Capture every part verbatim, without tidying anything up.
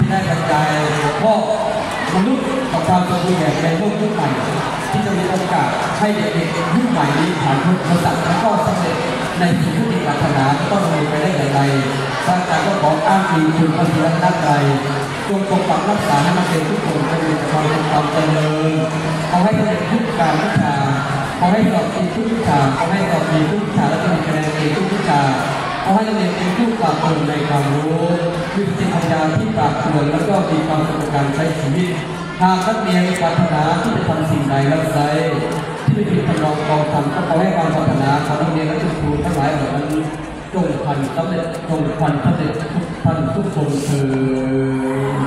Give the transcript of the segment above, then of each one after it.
ที่ได้บรรยายข้อมนุษย์กับความสมบูรณ์แบบในโลกยุคใหม่ที่จะมีโอกาสให้เด็กๆยุคใหม่นี้ผ่านพ้นอุปสรรคและก็สำเร็จในสิ่งที่ปรารถนาต้องมีไปได้อย่างไรทางการก็ขออ้างอิงคุณพระศิลป์นักใจจงปกปักรักษาให้นักเรียนทุกคนจะมีความเป็นความเจริญขอให้สำเร็จทุกการทุกทางขอให้สอบดีทุกวิชาขอให้สอบดีทุกวิชาและจะมีคะแนนดีทุกวิชาขอให้นักเรียนเป็นผู้ปราบปลื้มในความรู้มีสติปัญญาที่ปราบปลื้มแล้วก็มีความสุขในการใช้ชีวิตหากนักเรียนมีปรารถนาที่จะทำสิ่งใดแล้วใช้ที่ไม่ผิดทำนองกองทำก็ขอให้ความปรารถนาของนักเรียนและทุกครูทั้งหลายเหล่านั้นจงพันสำเร็จจงพันสำเร็จทุกท่านทุกคนเถิด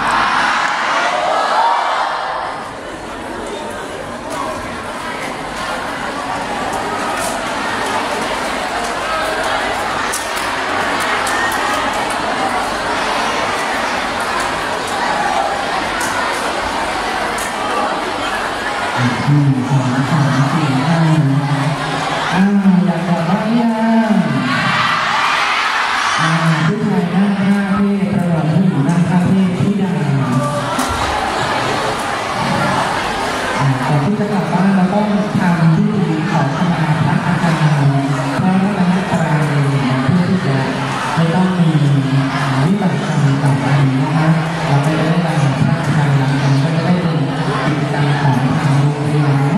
หนึ่งสองสามสี่ห้าอ้าวอยากกลับบ้านยังอ่าผู้ชายนั่งท่าเท่ประหลอดผู้หญิงนั่งท่าเท่ที่ด่าอ่าก่อนที่จะกลับบ้านเราต้องทำพิธีขอขมาพระอาจารย์พระรัตนตรัยเพื่อที่จะไม่ต้องมีวิบากกรรมต่อไปนะคะเราไม่ได้ลาพระอาจารย์หลังจากก็จะได้เป็นกิจกรรมของทางโรงเรียน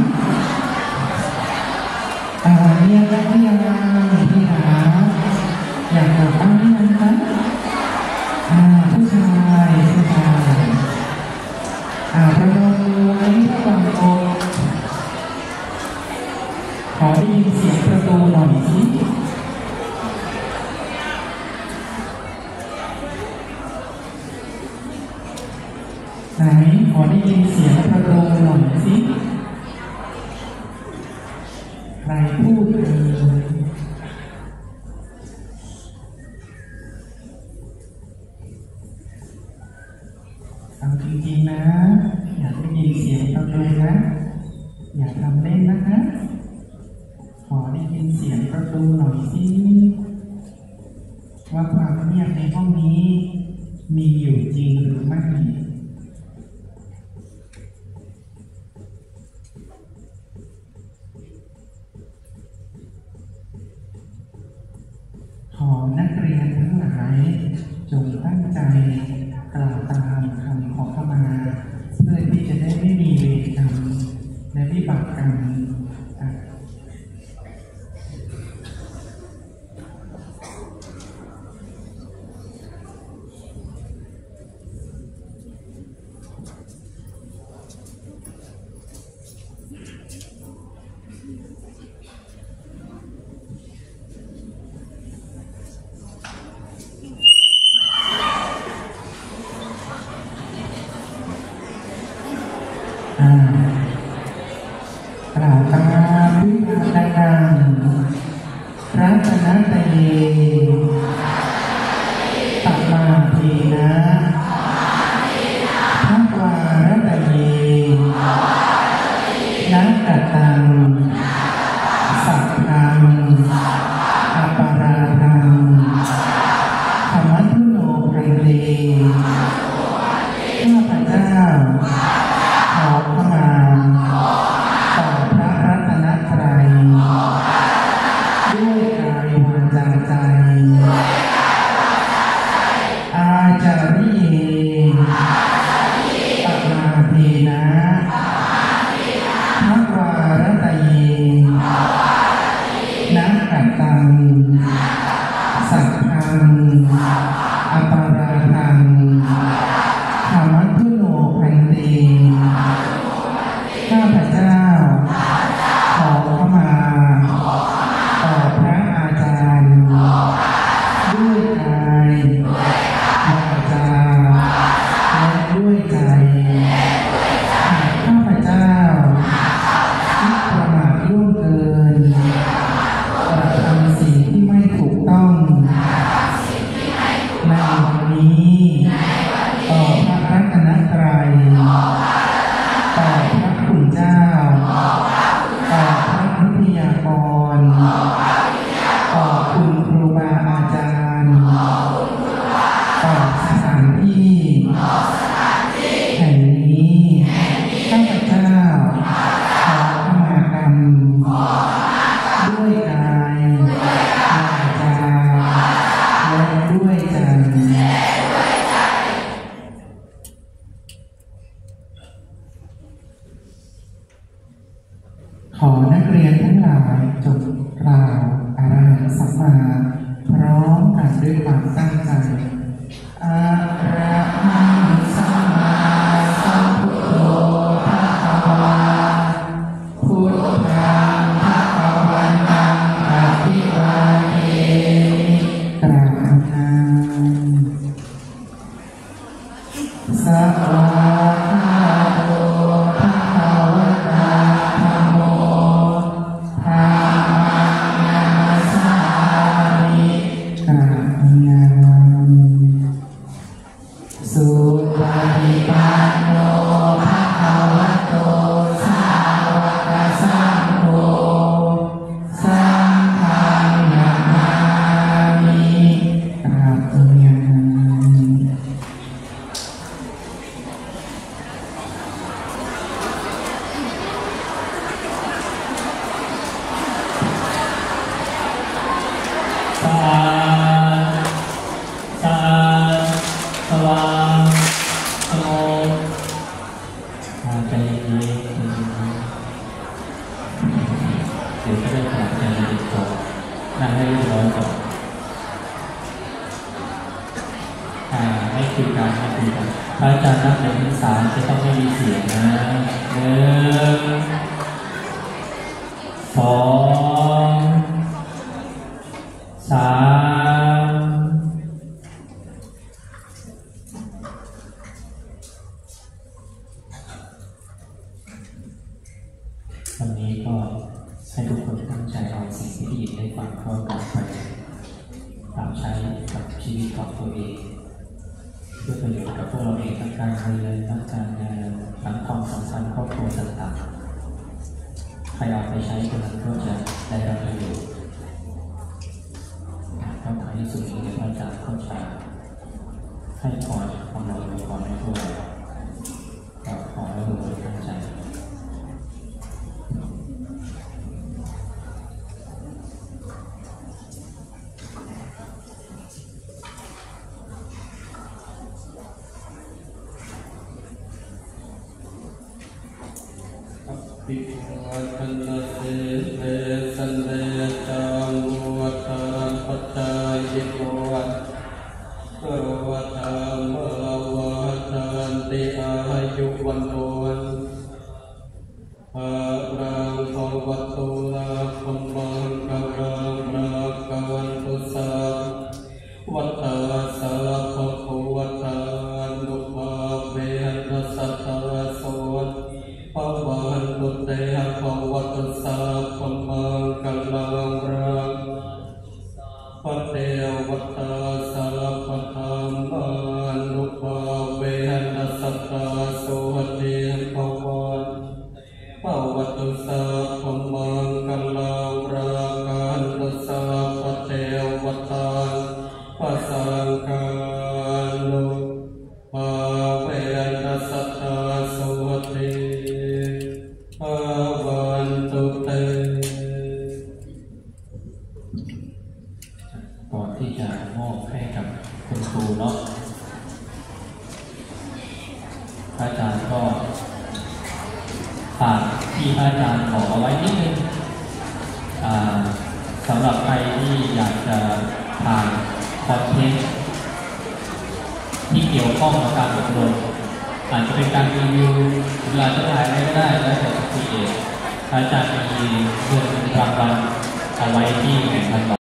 อ่าเรียนแล้วก็ยังพี่หาอยากกลับบ้านที่นั่นคะอ่าผู้ชายผู้ชายอ่าประนมมือไว้ระหว่างอกขอได้ยินเสียงประตูหน่อยสิไหนขอได้ยินเสียงประตูหน่อยสิใครพูดเอ่ยเอาจริงๆนะอยากได้ยินเสียงประตูนะอย่าทำเล่นนะคะขอได้ยินเสียงประตูหน่อยสิว่าความเงียบในห้องนี้มีอยู่จริงหรือไม่ขอนักเรียนทั้งหลายจงตั้งใจกล่าวตามคำขอขมาเพื่อที่จะได้ไม่มีเวรกรรมและวิบากกรรมกล่าวตามวิพากษ์ดังๆรัตนตเยปมาเทนะภควารัตเยนักตังสัพพังอปาราทังธรรมทุโนเรเรข้าพเจ้าขอขมาต่อพระรัตนตรัยด้วยกายวาจาใจอาจาริเยปมาเทนะภควารัตเยนักตังสัพพังอปาราทังธรรมทุโนพันเตอนักเรียนทั้งหลายจงกล่าวอะระหังสัมมาพร้อมกันด้วยความตั้งใจอะระหังสัมมาสัมพุทโธภะคะวาพุทธังภะคะวันตังอะภิวาเทมิกราบนาสวาคาโตภะคะวะตาธัมโมธัมมังนามัสสามิกราบนาสุปฏิปันโนภะคะวะโตสาวกสังโฆสังฆังนามามิกราบนาสาสาสวาสโมใจเย็นๆเดี๋ยวก็ได้ขนาดใจเย็นๆก่อนนั่งให้เรียบร้อยก่อนอ่าไม่คุยกันไม่คุยกันพระอาจารย์นับหนึ่งถึงสามจะต้องไม่มีเสียงนะหนึ่งสองสามวันนี้ก็ให้ทุกคนตั้งใจเอาสิ่งที่ได้ยินได้ฟังเข้ากลับไปปรับใช้กับชีวิตของตัวเองเพื่อประโยชน์กับพวกเราเองทั้งการเรียนทั้งการงานทั้งความสัมพันธ์ครอบครัวต่างๆใครเอาไปใช้คนนั้นก็จะได้รับประโยชน์ถ้าท้ายที่สุดนี้พระอาจารย์ก็จะให้พรคำนวณพรให้พวกเราเราขอให้ทุกคนตั้งใจปิวัตันเสเตสันเดจังวัฏังปัจจายโกวัฏกรวัฏังมาวะทันติอายุวันโตภะรังภวตุลาภมังคะรังรักขันตุสัพวัฏฏะสัพพะโควัฏังนุภาเวนัสสัทธะโสภวันตุเตหะภวตุสัพพมังคะรังรักปะเทวัตตาสัพพธรรมานุภาเวนัสสัทธะโสเทภวันภวตุสัพพมังคะรังรักขันตุสัพพเทวตาปัสสังฆานุภาเวนัสสัทธะโสเทภวันตุเตก่อนที่จะมอบให้กับคุณครูเนาะพระอาจารย์ก็ฝากที่พระอาจารย์ขอเอาไว้นิดนึงสำหรับใครที่อยากจะผ่านคอนเทนต์ที่เกี่ยวข้องกับการอบรมอาจจะเป็นการรีวิวหรืออาจจะถ่ายอะไรก็ได้แล้วแต่ที่เองพระอาจารย์มีเงินรางวัลเอาไว้ที่แห่งพันบาท